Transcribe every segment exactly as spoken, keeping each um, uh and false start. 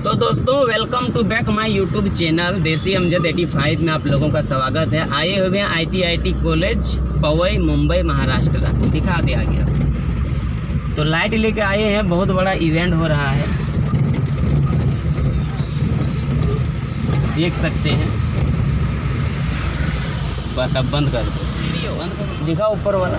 तो दोस्तों welcome to back my YouTube channel Desi Amjad पचासी में आप लोगों का स्वागत है। आए हुए हैं I T I T college Powai Mumbai Maharashtra. दिखा दिया गया तो लाइट लेके आए हैं। बहुत बड़ा इवेंट हो रहा है, देख सकते हैं। बस अब बंद कर दो, दिखाओ ऊपर वाला।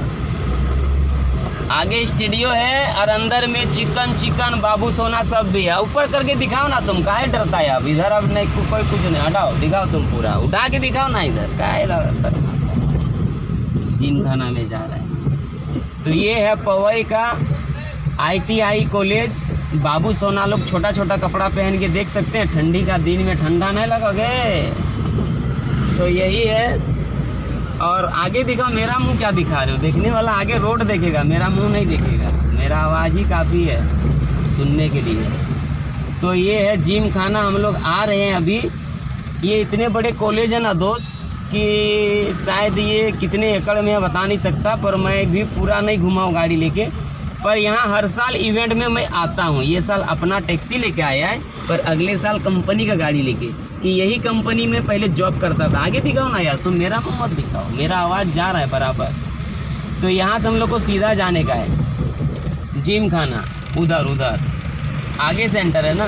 आगे स्टूडियो है और अंदर में चिकन चिकन बाबू सोना सब भी है। ऊपर करके दिखाओ ना, तुम काहे डरता है? अब इधर अब नहीं कोई कुछ नहीं, हटाओ दिखाओ, तुम पूरा उठा के दिखाओ ना इधर। काहे सर जिम खाना में जा रहा है। तो ये है पवई का आई टी आई कॉलेज। बाबू सोना लोग छोटा छोटा कपड़ा पहन के देख सकते हैं। ठंडी का दिन में ठंडा नहीं लगोगे। तो यही है। और आगे दिखाओ, मेरा मुंह क्या दिखा रहे हो? देखने वाला आगे रोड देखेगा, मेरा मुंह नहीं देखेगा। मेरा आवाज़ ही काफ़ी है सुनने के लिए। तो ये है जिम खाना। हम लोग आ रहे हैं अभी। ये इतने बड़े कॉलेज है ना दोस्त कि शायद ये कितने एकड़ में है बता नहीं सकता, पर मैं भी पूरा नहीं घुमा हूँ गाड़ी लेके। पर यहाँ हर साल इवेंट में मैं आता हूँ। ये साल अपना टैक्सी लेके आया है, पर अगले साल कंपनी का गाड़ी लेके, कि यही कंपनी में पहले जॉब करता था। आगे दिखाओ ना यार, तुम मेरा मुँह मत दिखाओ, मेरा आवाज़ जा रहा है बराबर। तो यहाँ से हम लोग को सीधा जाने का है जिम खाना। उधर उधर आगे सेंटर है ना,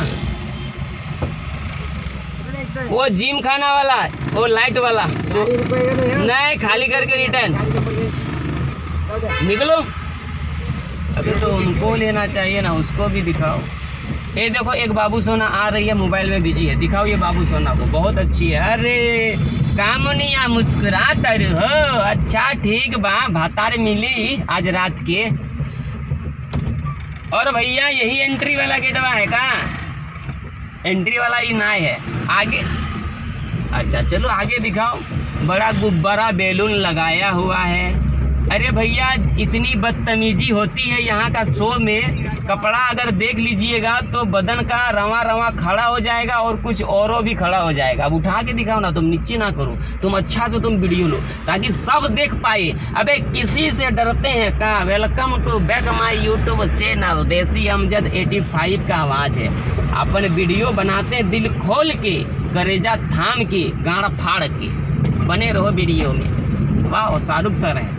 वो जिम खाना वाला, वो लाइट वाला। तो नहीं, खाली करके रिटर्न निकलो। अभी तो उनको लेना चाहिए ना, उसको भी दिखाओ। ये देखो एक बाबू सोना आ रही है, मोबाइल में बिजी है। दिखाओ ये बाबू सोना को, बहुत अच्छी है। अरे कामुनिया मुस्कुरात हो। अच्छा ठीक बा, भातार मिली आज रात के। और भैया यही एंट्री वाला गेटवा है का? एंट्री वाला ही ना है आगे। अच्छा चलो आगे दिखाओ। बड़ा गुब्बारा बैलून लगाया हुआ है। अरे भैया इतनी बदतमीजी होती है यहाँ का शो में। कपड़ा अगर देख लीजिएगा तो बदन का रवा रवा खड़ा हो जाएगा और कुछ औरों भी खड़ा हो जाएगा। अब उठा के दिखाओ ना, तुम नीचे ना करो, तुम अच्छा से तुम वीडियो लो ताकि सब देख पाए। अबे किसी से डरते हैं का? Welcome to back my YouTube channel Desi Amjad पचासी का आवाज़ है। अपन वीडियो बनाते हैं दिल खोल के, करेजा थाम के, गाड़ फाड़ के। बने रहो वीडियो में। वाह शाहरुख सर हैं।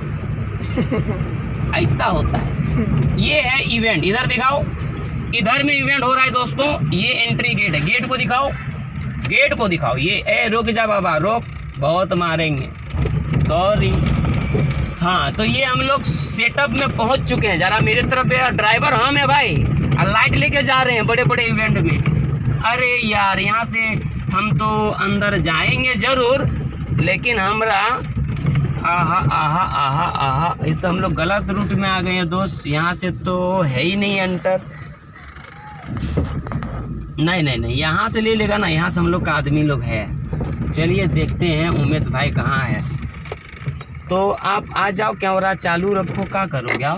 ऐसा होता है। ये है इवेंट, इधर दिखाओ। इधर में इवेंट हो रहा है दोस्तों। ये एंट्री गेट है, गेट को दिखाओ, गेट को दिखाओ। ये ए रुक जा बाबा, रोक, बहुत मारेंगे, सॉरी। हाँ तो ये हम लोग सेटअप में पहुंच चुके हैं। जरा मेरे तरफ ड्राइवर हम है भाई, और लाइट लेके जा रहे हैं बड़े बड़े इवेंट में। अरे यार यहाँ से हम तो अंदर जाएंगे जरूर, लेकिन हमरा आहा आहा आहा आहा, इस तो हम लोग गलत रूट में आ गए हैं दोस्त। यहाँ से तो है ही नहीं एंटर। नहीं नहीं नहीं, यहाँ से ले लेगा ना, यहाँ से हम लोग का आदमी लोग है। चलिए देखते हैं उमेश भाई कहाँ है। तो आप आ जाओ, कैमरा चालू रखो, क्या करोगे? आओ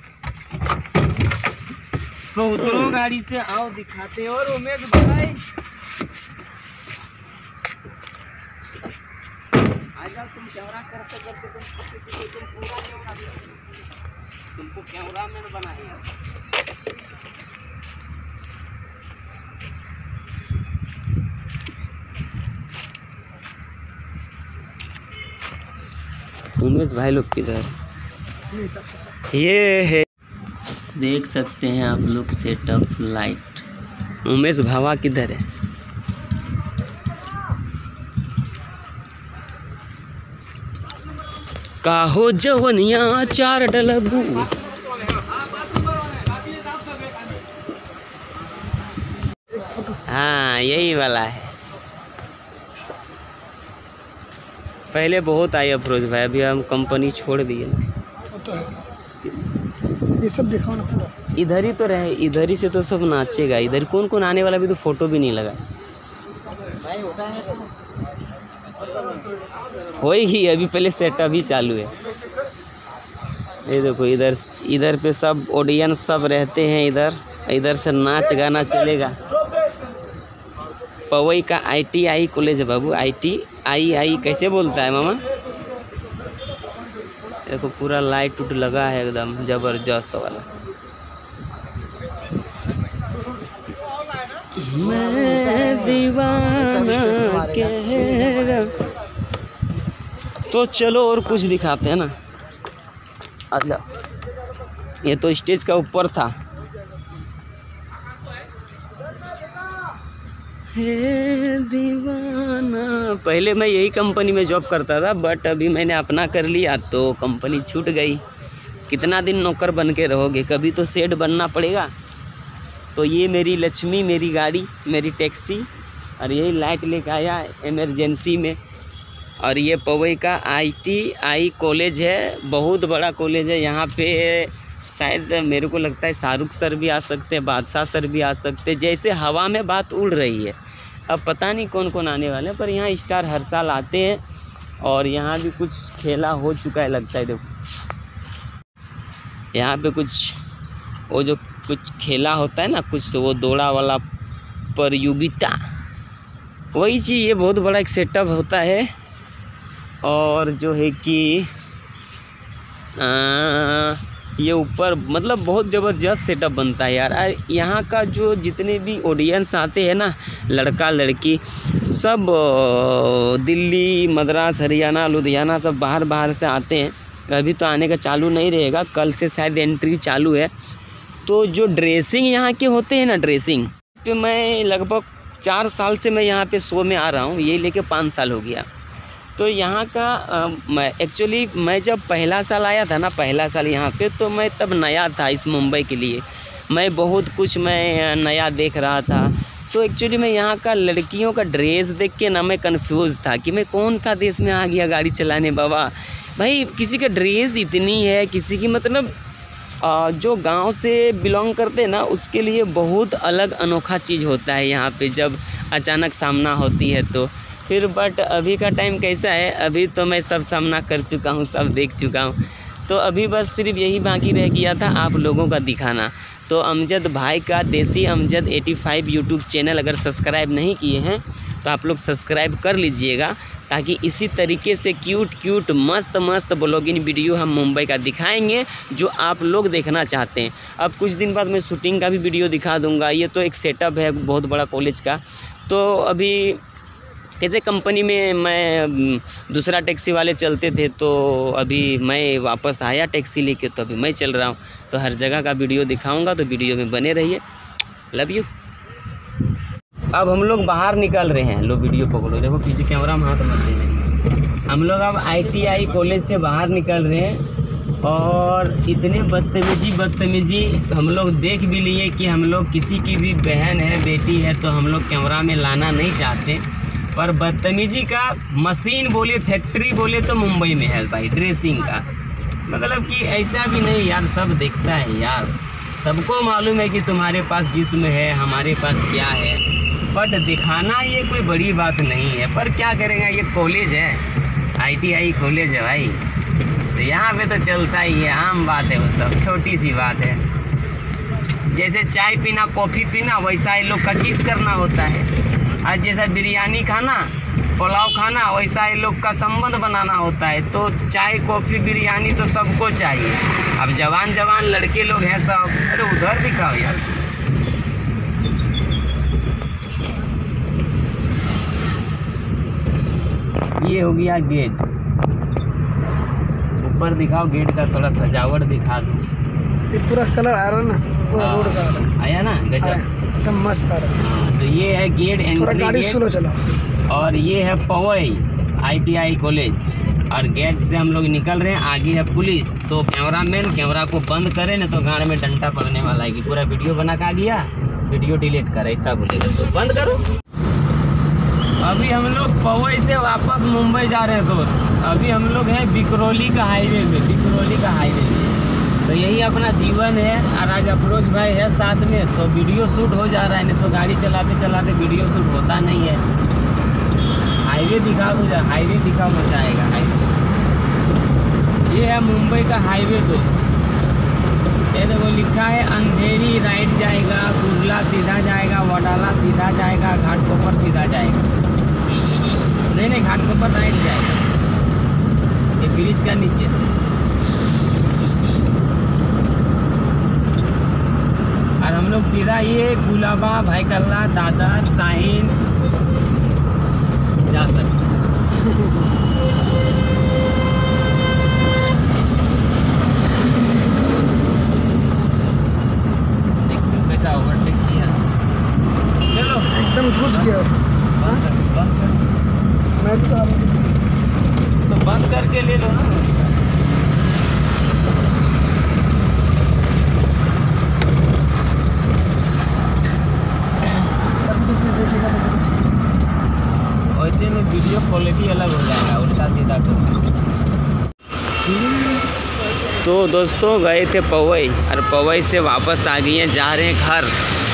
तो उतरो गाड़ी से, आओ दिखाते हैं। और उमेश भाई तुम कैमरा करते करते तुम तुम पूरा कैमरा तुमको कैमरा मैन बनाएगा। उमेश भाई लोग किधर? ये है, देख सकते हैं आप लोग सेटअप लाइट। उमेश भावा किधर है? काहो जवनिया चार डलबू। हाँ यही वाला है। पहले बहुत आई अफरोज भाई, अभी हम कंपनी छोड़ दिए। ये सब दिखाओ ना पूरा। इधर ही तो रहे, इधर ही से तो सब नाचेगा। इधर कौन कौन आने वाला, भी तो फोटो भी नहीं लगा। वही ही अभी पहले सेटअप ही चालू है। ये देखो इधर इधर पे सब ऑडियंस सब रहते हैं। इधर इधर से नाच गाना चलेगा। पवई का आई टी आई कॉलेज है बाबू। आई टी आई आई कैसे बोलता है मामा? देखो पूरा लाइट उट लगा है एकदम जबरदस्त वाला। मैं दीवाना कह रहा। तो चलो और कुछ दिखाते हैं ना। अच्छा, ये तो स्टेज का ऊपर था। हे दीवाना, पहले मैं यही कंपनी में जॉब करता था, बट अभी मैंने अपना कर लिया तो कंपनी छूट गई। कितना दिन नौकर बन के रहोगे, कभी तो सेठ बनना पड़ेगा। तो ये मेरी लक्ष्मी, मेरी गाड़ी, मेरी टैक्सी, और यही लाइट लेके आया इमरजेंसी में। और ये पवई का आई टी आई कॉलेज है, बहुत बड़ा कॉलेज है। यहाँ पे शायद मेरे को लगता है शाहरुख सर भी आ सकते हैं, बादशाह सर भी आ सकते हैं। जैसे हवा में बात उड़ रही है। अब पता नहीं कौन कौन आने वाले हैं, पर यहाँ स्टार हर साल आते हैं। और यहाँ भी कुछ खेला हो चुका है लगता है। देखो यहाँ पे कुछ वो जो कुछ खेला होता है ना, कुछ वो दौड़ा वाला प्रतियोगिता, वही चीज़। ये बहुत बड़ा एक सेटअप होता है। और जो है कि आ, ये ऊपर मतलब बहुत ज़बरदस्त सेटअप बनता है यार। यहाँ का जो जितने भी ऑडियंस आते हैं ना, लड़का लड़की सब दिल्ली, मद्रास, हरियाणा, लुधियाना, सब बाहर बाहर से आते हैं। अभी तो आने का चालू नहीं रहेगा, कल से शायद एंट्री चालू है। तो जो ड्रेसिंग यहाँ के होते हैं ना, ड्रेसिंग पे मैं लगभग चार साल से मैं यहाँ पे शो में आ रहा हूँ, ये लेके पाँच साल हो गया। तो यहाँ का आ, मैं एक्चुअली मैं जब पहला साल आया था ना, पहला साल यहाँ पे, तो मैं तब नया था इस मुंबई के लिए। मैं बहुत कुछ मैं नया देख रहा था। तो एक्चुअली मैं यहाँ का लड़कियों का ड्रेस देख के ना मैं कंफ्यूज था कि मैं कौन सा देश में आ गया गाड़ी चलाने। बाबा भाई, किसी का ड्रेस इतनी है, किसी की मतलब आ, जो गांव से बिलोंग करते हैं ना, उसके लिए बहुत अलग अनोखा चीज़ होता है यहाँ पे जब अचानक सामना होती है तो फिर। बट अभी का टाइम कैसा है, अभी तो मैं सब सामना कर चुका हूँ, सब देख चुका हूँ। तो अभी बस सिर्फ यही बाकी रह गया था आप लोगों का दिखाना। तो अमजद भाई का देसी अमजद पचासी यूट्यूब चैनल अगर सब्सक्राइब नहीं किए हैं तो आप लोग सब्सक्राइब कर लीजिएगा, ताकि इसी तरीके से क्यूट क्यूट मस्त मस्त ब्लॉगिंग वीडियो हम मुंबई का दिखाएंगे जो आप लोग देखना चाहते हैं। अब कुछ दिन बाद मैं शूटिंग का भी वीडियो दिखा दूंगा। ये तो एक सेटअप है बहुत बड़ा कॉलेज का। तो अभी कैसे कंपनी में मैं दूसरा टैक्सी वाले चलते थे, तो अभी मैं वापस आया टैक्सी लेके, तो अभी मैं चल रहा हूँ। तो हर जगह का वीडियो दिखाऊंगा, तो वीडियो में बने रहिए। Love you. अब हम लोग बाहर निकल रहे हैं। लो वीडियो पकड़ो, देखो पीछे कैमरा में हाथ मत देना। हम लोग अब आई टी आई कॉलेज से बाहर निकल रहे हैं। और इतने बदतमीजी बदतमीजी हम लोग देख भी लिए कि हम लोग किसी की भी बहन है, बेटी है, तो हम लोग कैमरा में लाना नहीं चाहते। पर बदतमीजी का मशीन बोले, फैक्ट्री बोले तो मुंबई में है भाई, ड्रेसिंग का। मतलब कि ऐसा भी नहीं यार, सब देखता है यार, सबको मालूम है कि तुम्हारे पास जिस्म है, हमारे पास क्या है। बट दिखाना ये कोई बड़ी बात नहीं है। पर क्या करेंगे, ये कॉलेज है, आई टी आई कॉलेज है भाई, तो यहाँ पे तो चलता ही है, आम बात है, वो सब छोटी सी बात है। जैसे चाय पीना, कॉफ़ी पीना, वैसा ये लोग का किस करना होता है। आज जैसा बिरयानी खाना, पुलाव खाना, वैसा ये लोग का संबंध बनाना होता है। तो चाय, कॉफ़ी, बिरयानी तो सबको चाहिए। अब जवान जवान लड़के लोग हैं सब। अरे उधर दिखाओ यार, ये हो गया गेट। ऊपर दिखाओ गेट का थोड़ा सजावट दिखा दो। ये पूरा कलर आ रहा ना, पूरा रोड का आ रहा आया ना, गजब, एकदम मस्त आ रहा है। तो ये है गेट, थोड़ा एंट्री गाड़ी गेट। स्लो चला। और ये है Powai I T I college. और गेट से हम लोग निकल रहे हैं, आगे है पुलिस। तो कैमरामैन कैमरा को बंद करे ना तो गाड़ में डंडा पड़ने वाला है कि पूरा वीडियो बना के आ गया, वीडियो डिलीट कर, ऐसा बोलेगा तो बंद करो। अभी हम लोग पवई से वापस मुंबई जा रहे हैं दोस्त। अभी हम लोग हैं बिकरौली का हाईवे में, बिकरौली का हाईवे में। तो यही अपना जीवन है। और आज अफरोज भाई है साथ में, तो वीडियो शूट हो जा रहा है, नहीं तो गाड़ी चलाते चलाते वीडियो शूट होता नहीं है। हाईवे दिखा दो, जा हाईवे दिखा, मजा आएगा हाईवे। ये है मुंबई का हाईवे दोस्त। ये देखो लिखा है अंधेरी राइट जाएगा, कुर्ला सीधा जाएगा, वडाला सीधा जाएगा, घाटकोपर सीधा जाएगा। नहीं नहीं घाटकोपर राइट जाएगा, ये ब्रिज का नीचे से। और हम लोग लोग सीधा ये गुलाबा, भाई कल्ला, दादर, शाहीन जा सकते। कैसा ओवरटेक किया, चलो एकदम घुस गया। बंद कर, बंद कर। मैं भी तो आ रहा हूँ। तो बंद करके ले लो ना। अभी तो फिर देखेगा तो वैसे में वीडियो क्वालिटी अलग हो जाएगा उल्टा सीधा कर। तो दोस्तों गए थे पवई और पवई से वापस आ गए हैं, जा रहे हैं घर।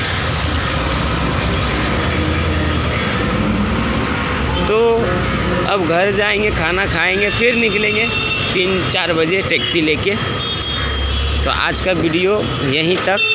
तो अब घर जाएंगे, खाना खाएंगे, फिर निकलेंगे तीन चार बजे टैक्सी लेके। तो आज का वीडियो यहीं तक।